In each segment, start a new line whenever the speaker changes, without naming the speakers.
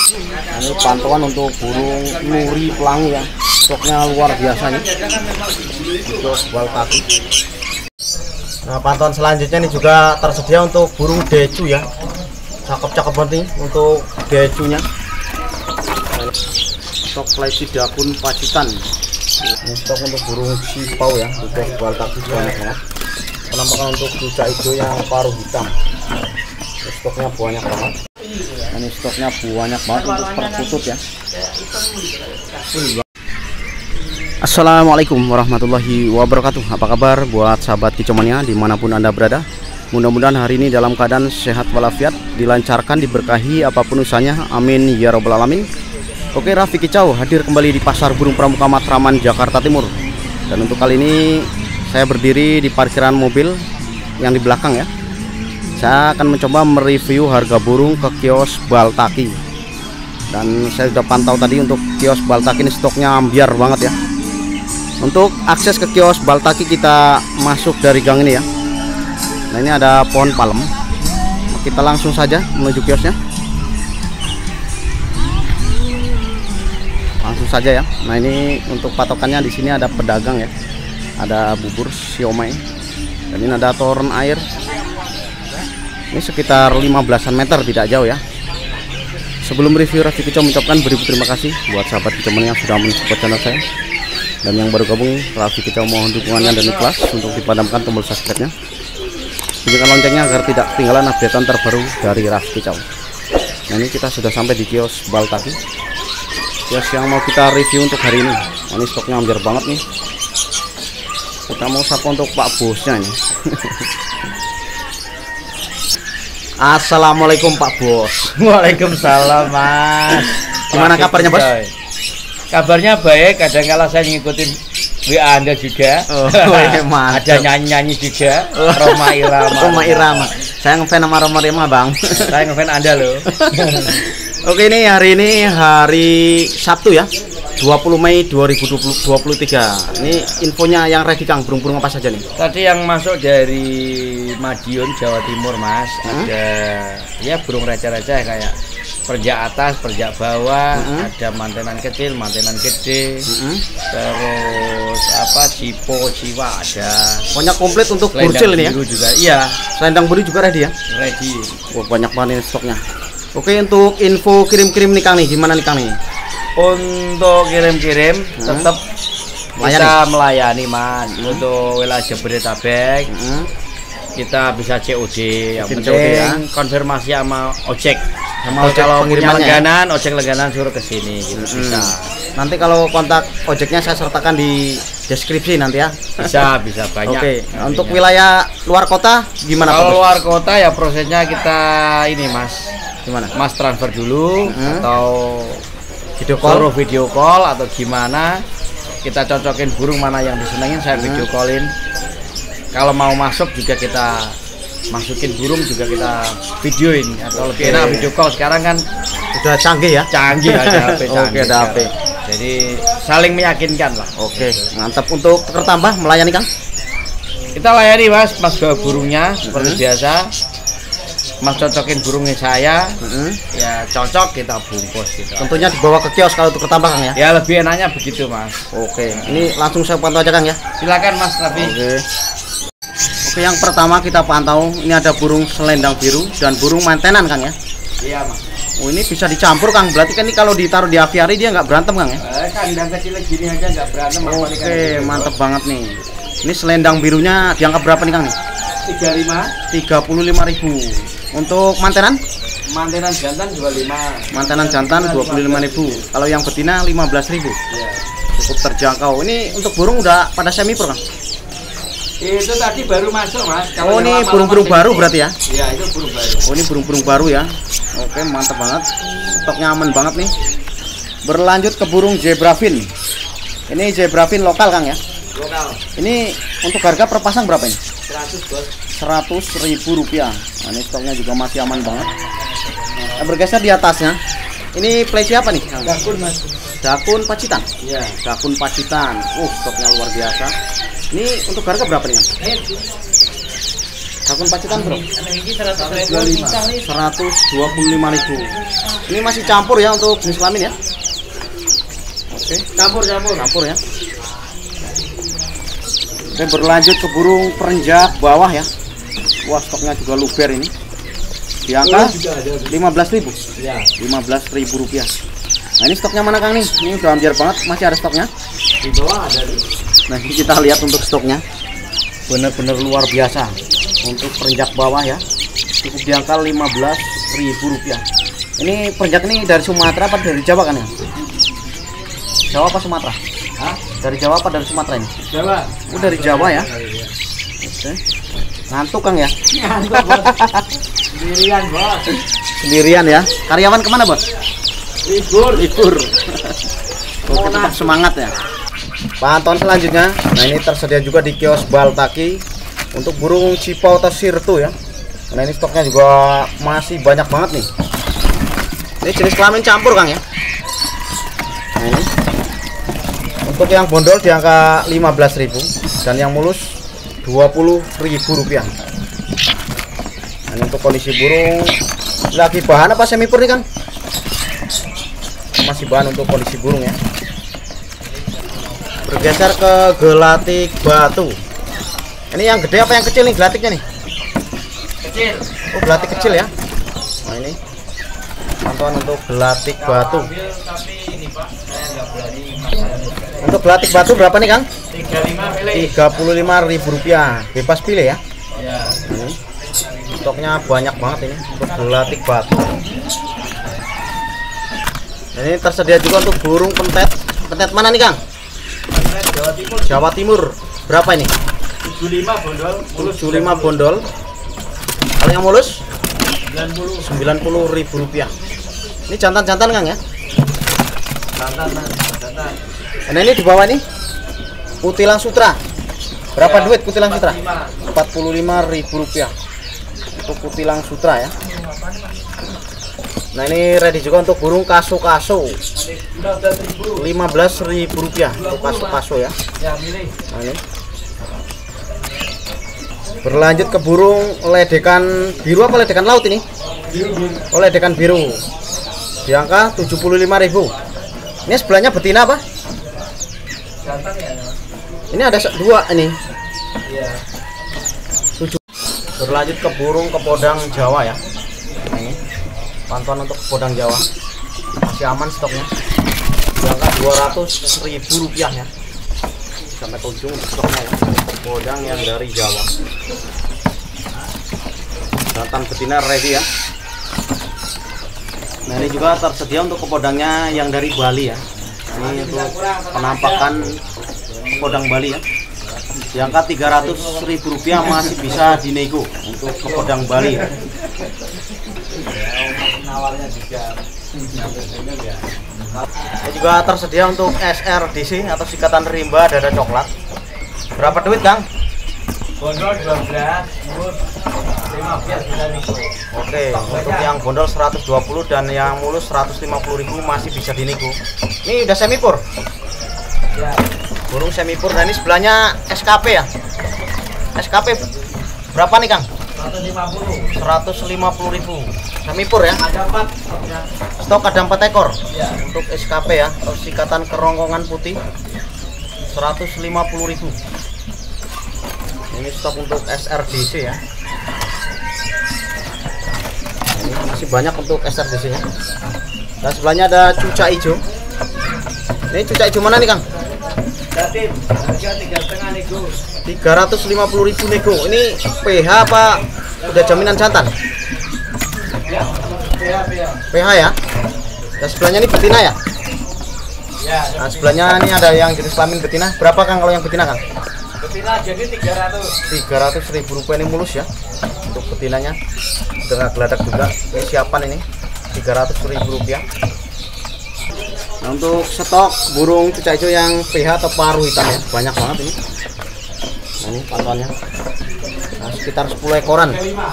Ini pantauan untuk burung nuri pelangi ya. Stoknya luar biasa nih. Kios Baltaki. Nah, pantauan selanjutnya ini juga tersedia untuk burung decu ya. Cakep-cakep banget nih untuk decunya. Stok flysheet Dakun Pacitan. Ini stok untuk burung sipau ya. Kios Baltaki banyak banget. Penampakan untuk cucak hijau yang paruh hitam. Stoknya banyak banget. Ini stoknya banyak banget untuk perkutut ya. Assalamualaikum warahmatullahi wabarakatuh. Apa kabar buat sahabat kicauannya dimanapun Anda berada? Mudah-mudahan hari ini dalam keadaan sehat walafiat, dilancarkan, diberkahi apapun usahanya. Amin ya robbal alamin. Oke, Raffi Kicau hadir kembali di Pasar Burung Pramuka Matraman, Jakarta Timur. Dan untuk kali ini saya berdiri di parkiran mobil yang di belakang ya. Saya akan mencoba mereview harga burung ke kios Baltaki. Dan saya sudah pantau tadi untuk kios Baltaki ini stoknya ambiar banget ya. Untuk akses ke kios Baltaki kita masuk dari gang ini ya. Nah, ini ada pohon palem. Kita langsung saja menuju kiosnya. Langsung saja ya. Nah, ini untuk patokannya di sini ada pedagang ya. Ada bubur siomay. Dan ini ada toren air. Ini sekitar 15-an meter, tidak jauh ya. Sebelum review, Raffi Kicau mengucapkan beribu terima kasih buat sahabat kicauan yang sudah mensupport channel saya. Dan yang baru gabung, Raffi Kicau mohon dukungannya dan ikhlas untuk dipadamkan tombol subscribe-nya. Bunyikan loncengnya agar tidak ketinggalan updatean terbaru dari Raffi Kicau. Nah, ini kita sudah sampai di kios Baltaki. Kios yang mau kita review untuk hari ini. Nah, ini stoknya ambiar banget nih. Kita mau sapa untuk Pak Bosnya ini. Assalamualaikum Pak Bos.
Waalaikumsalam Mas.
Gimana kabarnya Bos?
Kabarnya baik. Kadang-kala saya ngikutin WA Anda juga.
Oh,
ada nyanyi-nyanyi juga. Roma Irama.
Roma Irama. Saya ngefans sama Roma Irama Bang.
Saya ngefans Anda loh.
Oke, ini hari Sabtu ya, 20 Mei 2023. Ini infonya yang ready Kang, burung-burung apa saja nih?
Tadi yang masuk dari Madiun, Jawa Timur Mas. Ada ya burung receh-receh kayak perjak atas, perjak bawah, ada mantenan kecil, mantenan gede, terus apa cipo, ciwa ada.
Pokoknya komplit untuk burcil ini ya?
Juga, iya.
Selendang biru juga ready ya?
Ready.
Oh, banyak banget ini stoknya. Oke, untuk info kirim-kirim nih Kang nih, gimana nih Kang nih?
Untuk kirim-kirim tetap bisa melayani Mas. Untuk wilayah Jabodetabek kita bisa COD. Yang penting ya, konfirmasi sama ojek. Sama kalau punya langganan, ojek langganan suruh ke sini gitu. Bisa.
Nanti kalau kontak ojeknya saya sertakan di deskripsi nanti ya.
Bisa banyak.
Oke, untuk wilayah luar kota gimana?
Kalau luar kota ya prosesnya kita ini Mas.
Gimana?
Mas transfer dulu atau video call atau gimana, kita cocokin burung mana yang disenengin, saya video callin. Kalau mau masuk juga kita masukin burung juga kita videoin, atau lebih enak video call. Sekarang kan
udah canggih ya,
ada HP canggih.
Oke, ada HP.
Jadi saling meyakinkan lah.
Oke, mantap. Untuk tertambah melayani Kang?
Kita layani Mas bawa burungnya seperti biasa. Mas cocokin burungnya saya, ya cocok kita bungkus gitu.
Tentunya dibawa ke kios kalau untuk ketambah Kang ya?
Ya lebih enaknya begitu Mas.
Oke, ini langsung saya pantau aja Kang ya?
Silakan Mas Raffi.
Oke, yang pertama kita pantau ini ada burung selendang biru dan burung mantenan Kang ya?
Iya Mas.
Oh, ini bisa dicampur Kang, berarti kan ini kalau ditaruh di aviari dia nggak berantem Kang ya?
Kandang kecil gini aja nggak berantem.
Oke, mantap banget nih. Ini selendang birunya diangkat berapa nih Kang nih? 35.000. Untuk mantenan?
Mantenan jantan 25.
Mantenan jantan 25.000. Kalau yang betina 15.000.
Ya.
Cukup terjangkau. Ini untuk burung udah pada semi pro Kang?
Itu tadi baru masuk Mas.
Oh, ini burung-burung baru berarti ya?
Iya, itu burung baru.
Oh, ini burung-burung baru ya. Oke, mantap banget. Stoknya aman banget nih. Berlanjut ke burung zebrafin. Ini zebrafin lokal Kang ya?
Lokal.
Ini untuk harga per pasang berapa ini?
100 Bos.
100.000 rupiah. Nah, ini stoknya juga masih aman banget. Nah, bergeser di atasnya. Ini play siapa nih?
Dakun Mas.
Dakun Pacitan.
Iya.
Dakun Pacitan. Stoknya luar biasa. Ini untuk harga berapa nih Kang? Kalkun pacitan bro.
Ini 125.
125.000. Ini masih campur ya untuk jenis kelamin ya. Oke, campur ya. Oke, berlanjut ke burung perenjak bawah ya. Wah, stoknya juga luber ini. Di angka 15.000.
Ya.
15.000 rupiah. Nah, ini stoknya mana Kang nih? Ini udah hampir banget, masih ada stoknya.
Di bawah ada nih.
Nah, ini kita lihat untuk stoknya. Benar-benar luar biasa. Untuk perenjak bawah ya. Cukup di angka 15.000 rupiah. Ini perenjak ini dari Sumatera apa dari Jawa kan ya? Jawa apa Sumatera?
Hah?
Dari Jawa apa dari Sumatera ini?
Jawa.
Oh, dari Jawa ya. Oke. Ngantuk Kang ya?
Ngantuk, Bos. Sendirian, Bos.
Sendirian ya. Karyawan kemana Bos?
Libur.
Oke, tetap semangat ya. Pantauan selanjutnya. Nah, ini tersedia juga di kios Baltaki untuk burung cipau atau sirtu ya. Nah, ini stoknya juga masih banyak banget nih. Ini jenis kelamin campur Kang ya. Nah, ini untuk yang bondol di angka 15.000 dan yang mulus 20.000 rupiah. Nah, ini untuk kondisi burung lagi bahan apa semipur nih Kang? Masih bahan untuk kondisi burung ya. Bergeser ke gelatik batu. Ini yang gede apa yang kecil nih gelatiknya nih?
Kecil.
Oh, gelatik kecil ya. Nah, ini pantauan untuk gelatik batu. Untuk gelatik batu berapa nih Kang? 35.000 rupiah. Bebas pilih ya.
Ya.
Ini stoknya banyak banget ini untuk gelatik batu. Ini tersedia juga untuk burung pentet. Pentet mana nih Kang?
Jawa Timur.
Jawa Timur. Berapa ini?
75 bondol.
75 bondol. Kalau yang mulus
90.
90.000 rupiah. Ini jantan-jantan Kang ya.
Jantan.
Nah, ini di bawah nih kutilang sutra. Berapa duit kutilang sutra? 45.000 rupiah untuk kutilang sutra ya. Nah, ini ready juga untuk burung kaso-kaso. 15.000 rupiah untuk kaso-kaso ya.
Ya, milih.
Nah, ini. Berlanjut ke burung ledekan biru apa ledekan laut ini? Oh, ledekan biru. Di angka 75.000. Ini sebelahnya betina apa?
Jantan ya.
Ini ada dua ini.
Iya.
7. Berlanjut ke burung kepodang Jawa ya. Nah, ini pantauan untuk kepodang Jawa. Masih aman stoknya. Di angka 200.000 rupiah ya. Sampai ke ujung untuk stoknya ya. Kepodang yang dari Jawa. Jantan betina ready ya. Nah, ini juga tersedia untuk kepodangnya yang dari Bali ya. Ini untuk penampakan kepodang Bali ya. Di angka 300.000 rupiah masih bisa dinego untuk kepodang Bali ya.
Nawalnya juga.
Ini juga tersedia untuk SRDC atau sikatan rimba dada coklat. Berapa duit Kang?
Bondol 12, mulus 15 bisa nih.
Oke, untuk yang bondol 120 dan yang mulus 150.000 masih bisa dinego. Ini udah semipur.
Ya.
Burung semipur. Dan ini sebelahnya SKP ya. SKP berapa nih Kang?
150.
150.000. Semipur ya.
Ada 4 stoknya.
Stok ada 4 ekor.
Ya.
Untuk SKP ya, atau sikatan kerongkongan putih 150.000. Ini stok untuk SRDC ya. Ini masih banyak untuk SRDC nya. Dan sebelahnya ada cuca hijau. Ini cuca hijau mana nih Kang?
Jatim, harga 3,5 nego.
350.000 nego. Ini PH apa udah jaminan jantan?
Ya,
PH ya. Dan sebelahnya ini betina ya.
Ya,
Nah, sebelahnya ini ada yang jenis kelamin betina. Berapa Kang kalau yang betina Kang?
betina jadi 300.
300.000 rupiah ini mulus ya untuk betinanya. Dengan geladak juga. Ini siapan ini 300.000 rupiah. Nah, untuk stok burung cuca hijau yang PH atau paruh hitam ya banyak banget ini. Nah, ini pantauannya. Nah, sekitar 10 ekoran.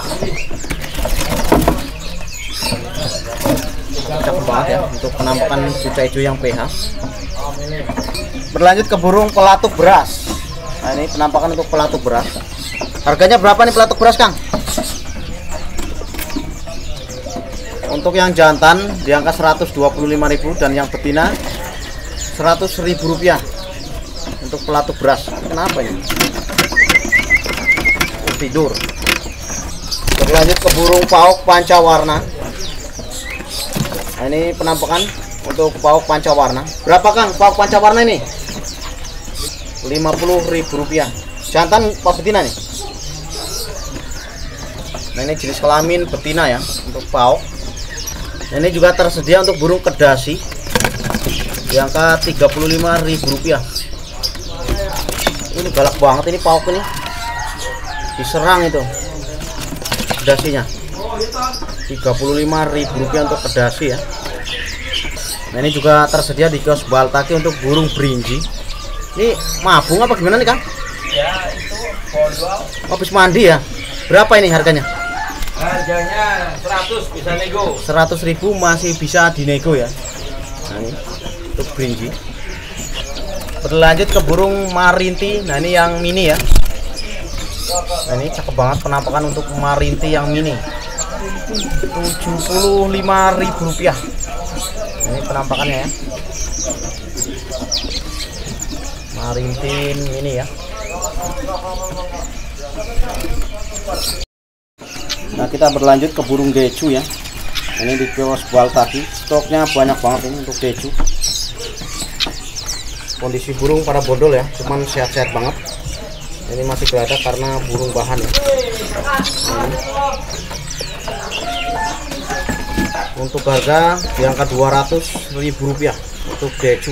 Cakep banget ya untuk penampakan cuca hijau yang PH. Berlanjut ke burung pelatuk beras. Nah, ini penampakan untuk pelatuk beras. Harganya berapa nih pelatuk beras, Kang? Untuk yang jantan di angka 125.000 dan yang betina 100.000 rupiah untuk pelatuk beras. Kenapa ini? Tidur. Berlanjut ke burung pauk pancawarna. Nah, ini penampakan untuk pauk pancawarna. Berapa, Kang, pauk pancawarna ini? 50.000 rupiah. Jantan apa betina nih? Nah, ini jenis kelamin betina ya untuk pauk. Nah, ini juga tersedia untuk burung kedasi di angka 35.000 rupiah. Ini galak banget ini pauk ini. Diserang itu kedasinya. 35.000 rupiah untuk kedasi ya. Nah, ini juga tersedia di kios Baltaki untuk burung berinji. Ini mabung apa gimana nih, Kang?
Ya, itu bondol.
Habis mandi ya. Berapa ini harganya?
Harganya 100 bisa nego.
100.000 masih bisa dinego ya. Nah, ini untuk berinji. Berlanjut ke burung marinti. Nah, ini yang mini ya. Nah, ini cakep banget penampakan untuk marinti yang mini. 75.000 rupiah. Nah, ini penampakannya ya. Marinti ini ya. Nah, kita berlanjut ke burung decu ya. Ini di kios Baltaki. Stoknya banyak banget ini untuk decu. Kondisi burung pada bondol ya, cuman sehat-sehat banget. Ini masih geladak karena burung bahan ya. Untuk harga di angka 200.000 rupiah untuk decu.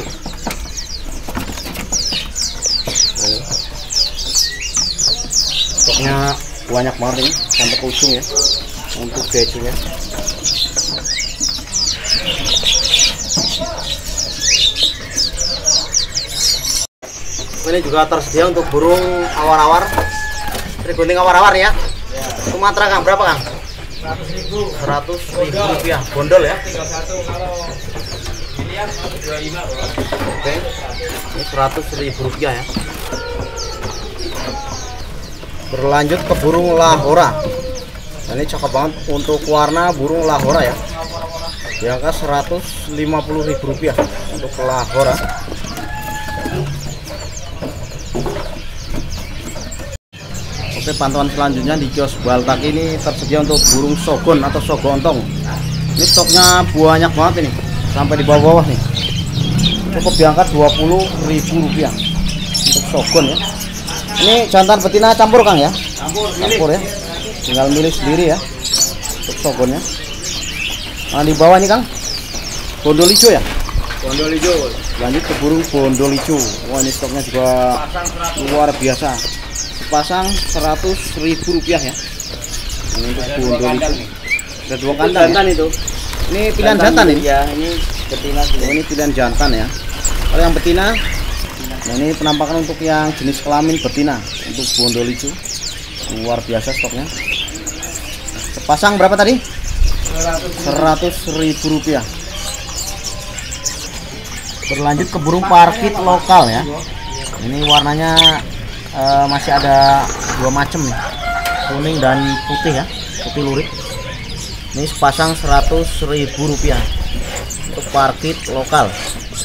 Stoknya banyak banget ini sampai ke ujung ya untuk decunya. Ini juga tersedia untuk burung awar-awar, trigunting awar-awar ya. Sumatera, Kang, berapa, Kang? 100.000 rupiah bondol ya.
31 kalau pilihan 125.
Oke, ini 100.000 rupiah ya. Berlanjut ke burung lahora. Ini cakep banget untuk warna burung lahora ya. Di angka 150.000 rupiah untuk lahora. Oke, pantauan selanjutnya di kios Baltaki ini tersedia untuk burung sogon atau sogontong. Ini stoknya banyak banget ini, sampai di bawah-bawah nih. Cukup di angka 20.000 rupiah untuk sogon ya. Ini jantan betina campur, Kang ya? Campur ya. Tinggal milih sendiri ya untuk sogonnya. Nah, di bawah ini, Kang, bondol hijau ya?
Bondol hijau.
Lanjut ke burung bondol hijau. Wah, ini stoknya juga luar biasa. Pasang 100.000 rupiah ya. Ini untuk bondol hijau. Ada dua kandang itu. Ini pilihan jantan ini?
Ya, ini betina.
Oh, ini pilihan jantan ya. Kalau yang betina, nah ini penampakan untuk yang jenis kelamin betina untuk bondol hijau. Luar biasa stoknya. Sepasang berapa tadi? 100.000 rupiah. Berlanjut ke burung parkit lokal ya. Ini warnanya masih ada dua macam nih, kuning dan putih ya, putih lurik. Ini sepasang 100.000 rupiah untuk parkit lokal.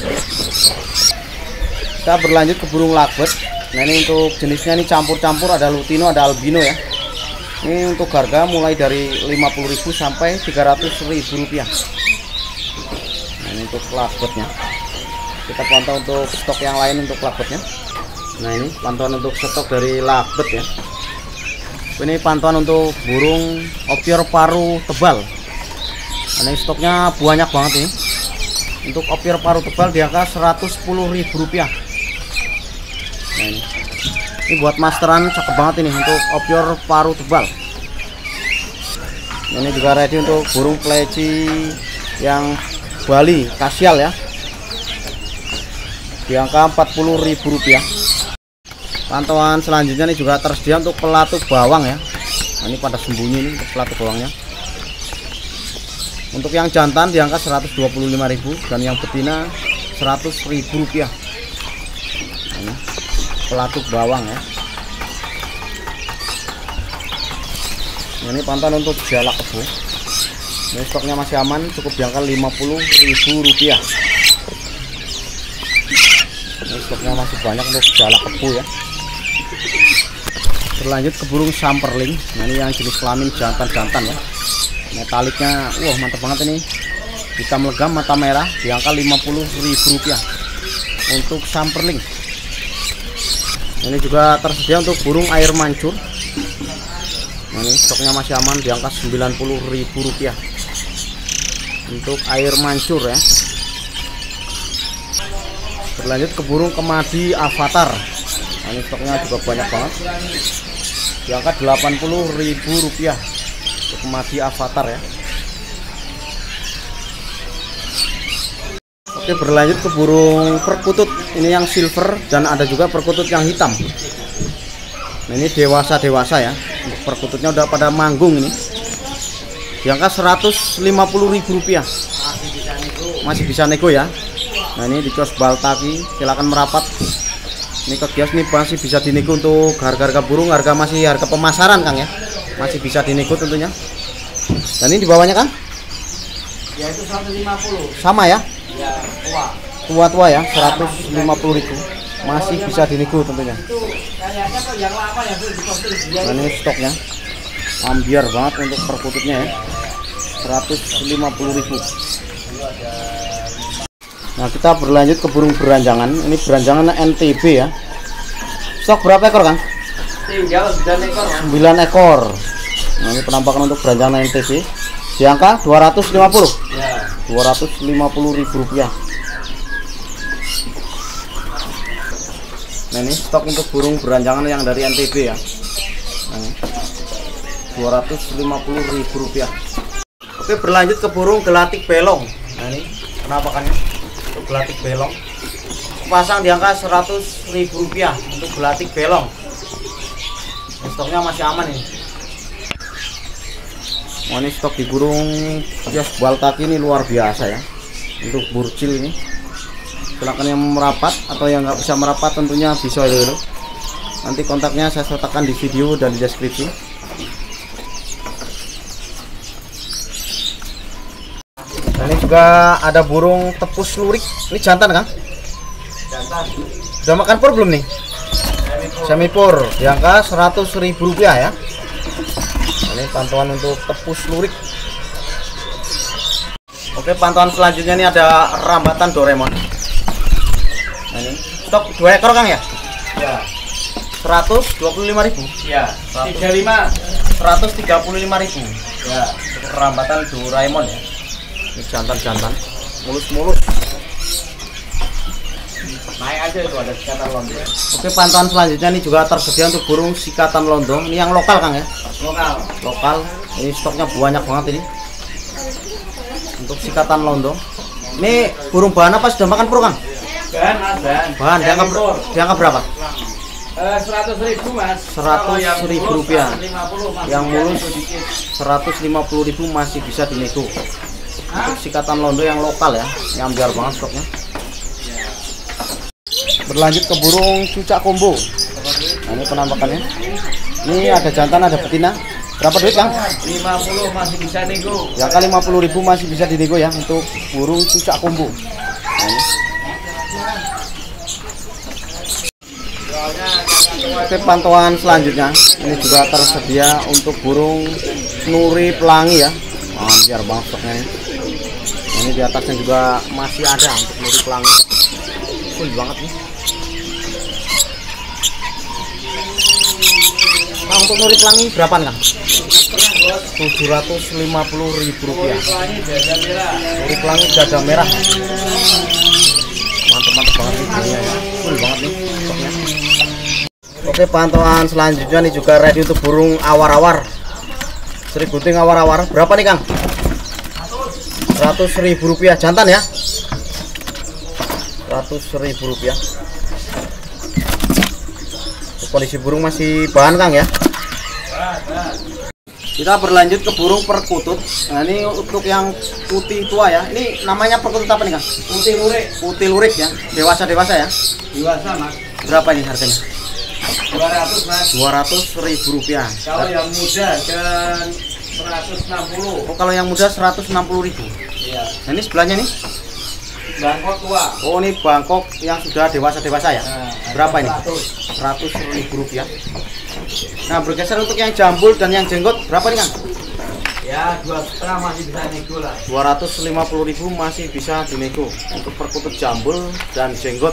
Kita berlanjut ke burung lakbet. Nah, ini untuk jenisnya ini campur-campur, ada lutino, ada albino ya. Ini untuk harga mulai dari 50.000 sampai 300.000 rupiah. Nah, ini untuk lakbetnya. Kita pantau untuk stok yang lain untuk lakbetnya. Nah, ini pantauan untuk stok dari lakbet ya. Ini pantauan untuk burung opior paru tebal. Nah, ini stoknya banyak banget ini. Untuk opior paru tebal di angka 110.000 rupiah. Nah, ini buat masteran cakep banget ini untuk opior paru tebal. Ini juga ready untuk burung pleci yang Bali kasial ya. Di angka 40.000 rupiah. Pantauan selanjutnya ini juga tersedia untuk pelatuk bawang ya. Nah, ini pada sembunyi nih untuk pelatuk bawangnya. Untuk yang jantan di angka 125.000 dan yang betina 100.000 rupiah. Nah, ini pelatuk bawang ya. Ini pantauan untuk jalak kebo. Ini stoknya masih aman, cukup di angka Rp50.000. Ini stoknya masih banyak untuk jalak kebo ya. Berlanjut ke burung samperling. Nah, ini yang jenis kelamin jantan-jantan ya. Metaliknya, wah mantap banget ini. Hitam legam mata merah di angka Rp50.000 untuk samperling. Ini juga tersedia untuk burung air mancur. Nah, ini stoknya masih aman di angka Rp90.000 untuk air mancur ya. Berlanjut ke burung kemadi avatar. Nah, ini stoknya juga banyak banget di angka Rp80.000 untuk kemadi avatar ya. Oke, berlanjut ke burung perkutut. Ini yang silver dan ada juga perkutut yang hitam. Nah, ini dewasa ya. Untuk perkututnya udah pada manggung ini. Di angka Rp150.000. Masih bisa nego ya. Nah, ini di kios Baltaki, silakan merapat. Ini ke kios nih masih bisa dinego untuk harga-harga burung, harga pemasaran Kang ya. Masih bisa dinego tentunya. Dan ini di bawahnya Kang?
Ya itu 150.
Sama ya?
Ya,
Tua ya, 150.000. Masih bisa dinego tentunya.
itu kayaknya kok yang lama ya tuh di postur dia.
Nah, ini stoknya ambiar banget untuk perkututnya ya, 150.000. Nah, kita berlanjut ke burung beranjangan. Ini beranjangan NTB ya. Stok berapa ekor Kang?
Tinggal 9 ekor.
9 ekor. Nah, ini penampakan untuk beranjangan NTB di angka 250.
Ya.
Rp250.000. Nah, ini stok untuk burung beranjangan yang dari NTB ya. Nah, ini Rp250.000. Oke, berlanjut ke burung gelatik belong. Nah, ini penampakannya untuk gelatik belong. Pasang di angka Rp100.000 untuk gelatik belong. Nah, stoknya masih aman ini. Oh, ini stok di burung kios Baltaki ini luar biasa ya. Untuk burcil ini, silakan yang merapat atau yang nggak bisa merapat tentunya bisa dulu. Nanti kontaknya saya sertakan di video dan di deskripsi. Nah, ini juga ada burung tepus lurik. Ini jantan Kang?
Jantan.
Sudah makan pur belum nih? Semipur di angka Rp100.000 ya. Ini pantauan untuk tepus lurik. Oke, pantauan selanjutnya ini ada rambatan Doraemon. Nah, ini stok 2 ekor Kang ya?
Ya.
Rp125.000.
Ya. 35.
Rp135.000.
Ya.
Untuk rambatan Doraemon ya. Ini jantan-jantan, mulus-mulus.
Naik aja itu ada sikatan londo.
Oke, pantauan selanjutnya ini juga tersedia untuk burung sikatan londo. Ini yang lokal Kang ya? Lokal. Ini stoknya banyak banget ini. Untuk sikatan londo. Ini burung bahan apa sudah makan pur Kang? Bahan diangka berapa?
100.000 Mas.
Rp100.000. Yang mulus Rp150.000 masih bisa dinego. Untuk sikatan londo yang lokal ya, yang biar banget stoknya. Berlanjut ke burung cucak combo. Nah, ini penampakannya. Ini ada jantan, ada betina. Berapa duit Kang?
50 masih bisa nego.
Ya, kali 50.000 masih bisa dinego ya untuk burung cucak combo. Nah, ini. Oke, pantauan selanjutnya ini juga tersedia untuk burung nuri pelangi ya. Biar banget stoknya ini. Ini di atasnya juga masih ada untuk nuri pelangi. Full banget nih. Nah, untuk nuri pelangi berapa Kang? Rp750.000. Nuri pelangi dada merah. Mantap banget nih ya. Full banget nih stoknya. Oke, pantauan selanjutnya nih juga ready untuk burung awar-awar. Sri Gunting awar-awar. Berapa nih Kang? Rp100.000 jantan ya. Rp100.000. Kondisi burung masih bahan Kang ya. Kita berlanjut ke burung perkutut. Nah, ini untuk yang putih tua ya. Ini namanya perkutut apa nih Kang?
Putih lurik.
Putih lurik ya. Dewasa ya.
Dewasa Mas.
Berapa ini harganya?
200 Mas.
200.000 rupiah.
Kalau yang muda dan 160.
Oh, kalau yang muda 160.000.
Iya.
Nah, ini sebelahnya nih.
Bangkok tua.
Oh, ini Bangkok yang sudah dewasa ya.
Nah,
berapa ini? 100.000 rupiah. Nah, bergeser untuk yang jambul dan yang jenggot berapa nih Kang?
Ya 2,5 masih bisa nego lah.
250.000 masih bisa dinego untuk perkutut jambul dan jenggot.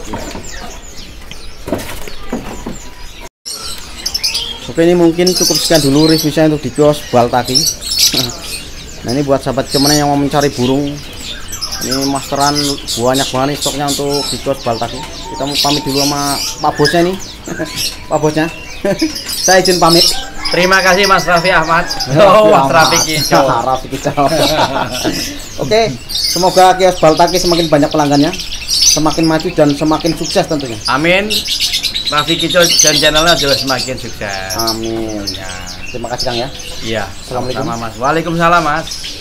Oke, ini mungkin cukup sekian dulu reviewnya untuk di kios Baltaki. Nah, ini buat sahabat cuman yang mau mencari burung, ini masteran banyak banget nih stoknya untuk di kios Baltaki. Kita mau pamit dulu sama Pak Bosnya nih. Pak Bosnya. Saya izin pamit.
Terima kasih Mas Raffi Ahmad. Oh, Mas Raffi Kicau.
Raffi Kicau. Oke, semoga kios Baltaki semakin banyak pelanggannya, semakin maju dan semakin sukses tentunya.
Amin. Raffi Kicau dan channelnya juga semakin sukses.
Amin.
Ya.
Terima kasih Kang ya.
Iya.
Assalamualaikum.
Sama Mas. Waalaikumsalam Mas.